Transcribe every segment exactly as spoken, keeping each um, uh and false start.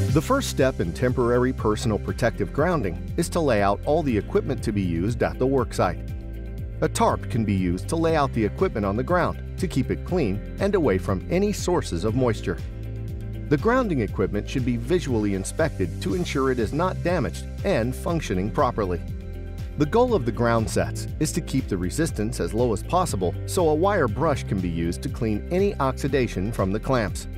The first step in temporary personal protective grounding is to lay out all the equipment to be used at the worksite. A tarp can be used to lay out the equipment on the ground to keep it clean and away from any sources of moisture. The grounding equipment should be visually inspected to ensure it is not damaged and functioning properly. The goal of the ground sets is to keep the resistance as low as possible so a wire brush can be used to clean any oxidation from the clamps.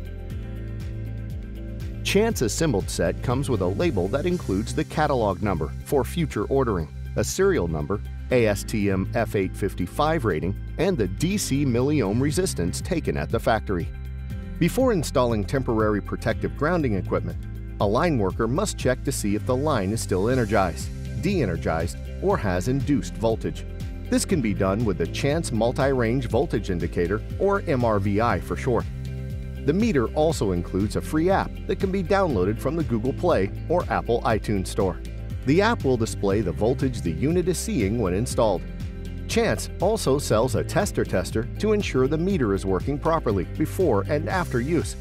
Chance assembled set comes with a label that includes the catalog number for future ordering, a serial number, A S T M F eight fifty-five rating, and the D C milliohm resistance taken at the factory. Before installing temporary protective grounding equipment, a line worker must check to see if the line is still energized, de-energized, or has induced voltage. This can be done with the Chance Multi-Range Voltage Indicator, or M R V I for short. The meter also includes a free app that can be downloaded from the Google Play or Apple iTunes Store. The app will display the voltage the unit is seeing when installed. Chance also sells a tester tester to ensure the meter is working properly before and after use.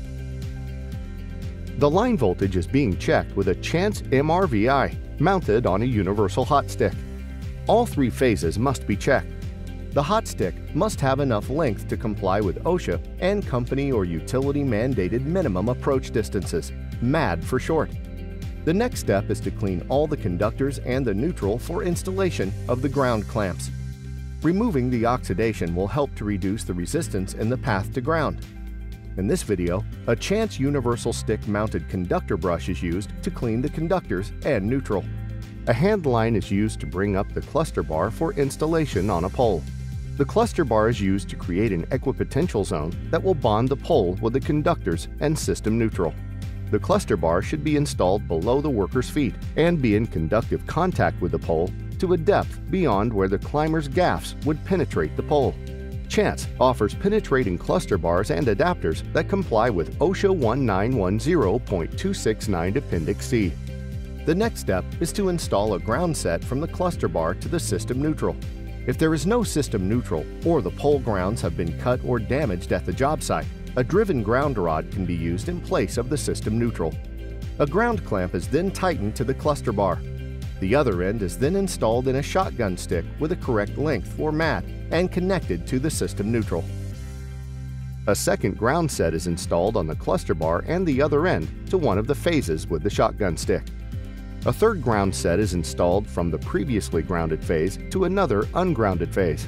The line voltage is being checked with a Chance M R V I mounted on a universal hot stick. All three phases must be checked. The hot stick must have enough length to comply with OSHA and company or utility mandated minimum approach distances, M A D for short. The next step is to clean all the conductors and the neutral for installation of the ground clamps. Removing the oxidation will help to reduce the resistance in the path to ground. In this video, a Chance universal stick mounted conductor brush is used to clean the conductors and neutral. A hand line is used to bring up the cluster bar for installation on a pole. The cluster bar is used to create an equipotential zone that will bond the pole with the conductors and system neutral. The cluster bar should be installed below the worker's feet and be in conductive contact with the pole to a depth beyond where the climber's gaffs would penetrate the pole. Chance offers penetrating cluster bars and adapters that comply with OSHA nineteen ten point two six nine Appendix C. The next step is to install a ground set from the cluster bar to the system neutral. If there is no system neutral or the pole grounds have been cut or damaged at the job site, a driven ground rod can be used in place of the system neutral. A ground clamp is then tightened to the cluster bar. The other end is then installed in a shotgun stick with a correct length for M A D and connected to the system neutral. A second ground set is installed on the cluster bar and the other end to one of the phases with the shotgun stick. A third ground set is installed from the previously grounded phase to another ungrounded phase.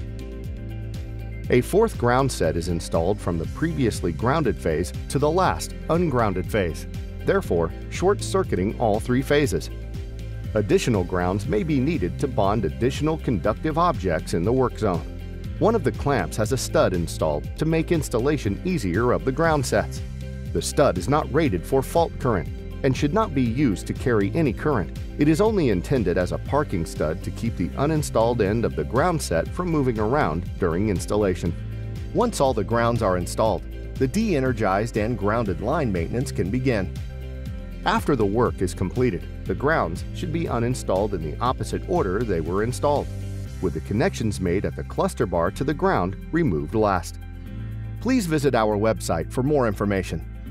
A fourth ground set is installed from the previously grounded phase to the last ungrounded phase, therefore short-circuiting all three phases. Additional grounds may be needed to bond additional conductive objects in the work zone. One of the clamps has a stud installed to make installation easier of the ground sets. The stud is not rated for fault current and should not be used to carry any current. It is only intended as a parking stud to keep the uninstalled end of the ground set from moving around during installation. Once all the grounds are installed, the de-energized and grounded line maintenance can begin. After the work is completed, the grounds should be uninstalled in the opposite order they were installed, with the connections made at the cluster bar to the ground removed last. Please visit our website for more information.